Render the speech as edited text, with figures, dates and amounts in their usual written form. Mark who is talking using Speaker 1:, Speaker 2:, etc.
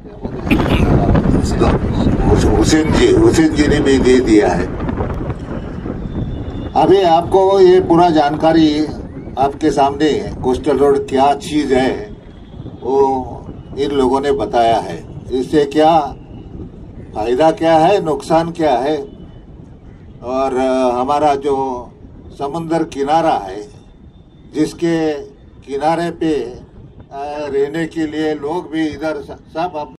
Speaker 1: हुसैन जी ने भी दे दिया है। अभी आपको ये पूरा जानकारी आपके सामने कोस्टल रोड क्या चीज है वो इन लोगों ने बताया है। इससे क्या फायदा क्या है, नुकसान क्या है, और हमारा जो समुंदर किनारा है जिसके किनारे पे रहने के लिए लोग भी इधर सब